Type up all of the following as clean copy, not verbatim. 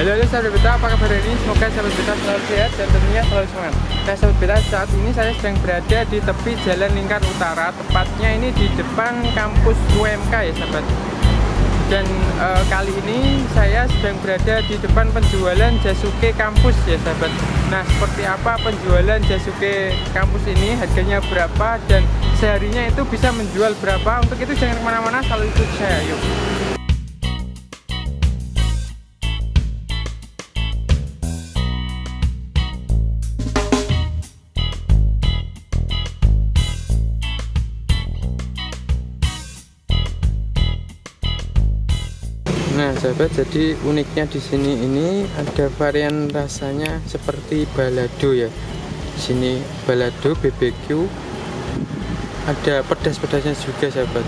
Halo sahabat beta, apa kabar hari ini? Semoga sahabat beta selalu sehat dan tentunya selalu semangat. Nah sahabat beta, saat ini saya sedang berada di tepi Jalan Lingkar Utara, tepatnya ini di depan kampus UMK ya sahabat. Dan kali ini saya sedang berada di depan penjualan Jasuke kampus ya sahabat. Nah seperti apa penjualan Jasuke kampus ini, harganya berapa, dan seharinya itu bisa menjual berapa. Untuk itu jangan kemana-mana, selalu ikut saya, yuk. Nah sahabat, jadi uniknya di sini ini ada varian rasanya seperti balado ya. Di sini balado BBQ, ada pedas-pedasnya juga sahabat.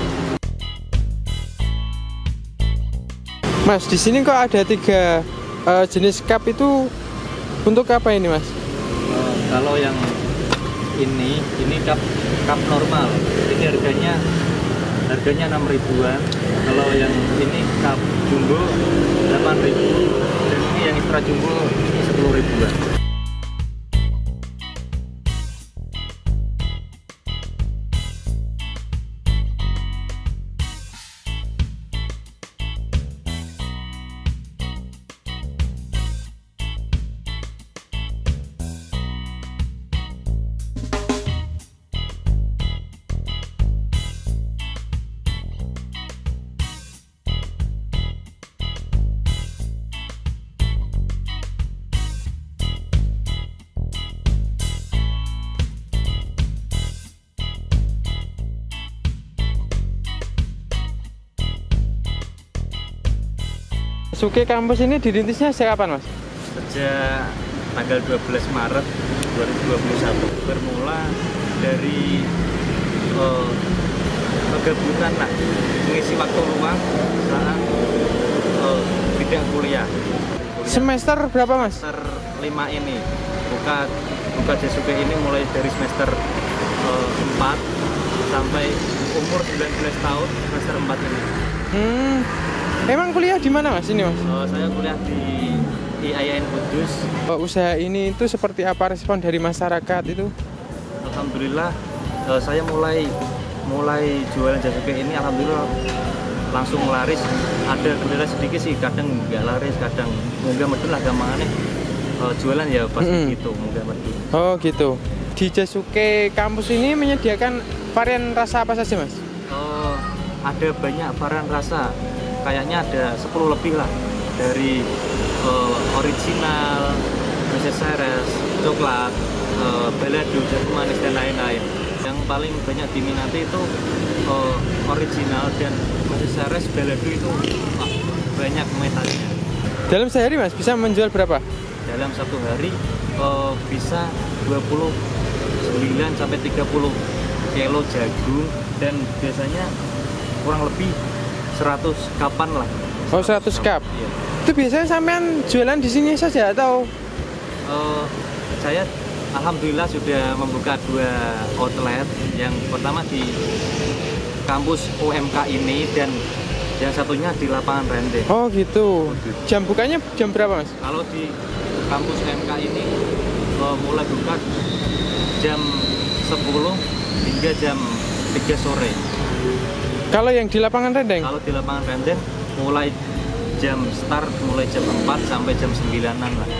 Mas, di sini kok ada 3 jenis cup, itu untuk apa ini Mas? Kalau yang ini cup normal, ini harganya 6.000-an. Kalau yang ini cup jumbo 8.000, dan ini yang extra jumbo ini 10.000-an. Jasuke kampus ini dirintisnya sejak kapan Mas? Sejak tanggal 12 Maret 2021, bermula dari kegabutan lah, mengisi waktu luang saat bidang kuliah. Semester berapa Mas? Semester 5 ini buka Jasuke ini mulai dari semester 4 sampai umur 19 tahun, semester 4 ini. Emang kuliah di mana Mas ini Mas? Saya kuliah di IAIN Kudus. Usaha ini itu seperti apa respon dari masyarakat itu? Alhamdulillah, saya mulai jualan Jasuke ini alhamdulillah langsung laris. Ada kendala sedikit sih, kadang nggak laris, kadang munggah medun lah gampangane. Jualan ya pasti gitu, munggah medun. Oh gitu. Di Jasuke kampus ini menyediakan varian rasa apa saja Mas? Ada banyak varian rasa. Kayaknya ada 10 lebih lah, dari original, Mercedes, coklat, balado, jagung manis, dan lain-lain. Yang paling banyak diminati itu original, dan Mercedes, balado itu banyak metalnya. Dalam sehari Mas bisa menjual berapa? Dalam satu hari bisa 29 sampai 30 kilo jagung, dan biasanya kurang lebih 100 kapan lah. 100 cup. Iya. Itu biasanya sampean jualan di sini saja atau? Saya alhamdulillah sudah membuka 2 outlet. Yang pertama di kampus UMK ini, dan yang satunya di lapangan Rende. Oh gitu. Jam bukanya jam berapa Mas? Kalau di kampus UMK ini mulai buka jam 10 hingga jam 3 sore. Kalau yang di lapangan Rendeng? Kalau di lapangan Rendeng mulai jam 4 sampai jam 9-an lah.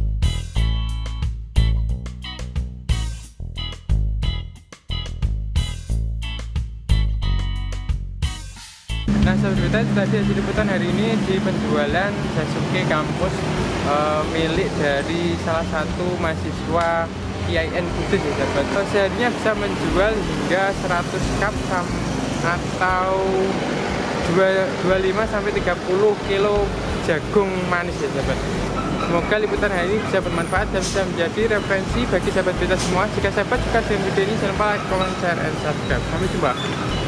Nah sahabat beta, tadi hasil liputan hari ini di penjualan Jasuke kampus milik dari salah satu mahasiswa IAIN Kudus ya sahabat. Seharinya bisa menjual hingga 100 cup atau 25 sampai 30 kilo jagung manis ya sahabat. Semoga liputan hari ini bisa bermanfaat dan bisa menjadi referensi bagi sahabat beta semua. Jika sahabat suka dengan video ini, jangan lupa like, comment, share, and subscribe. Sampai jumpa.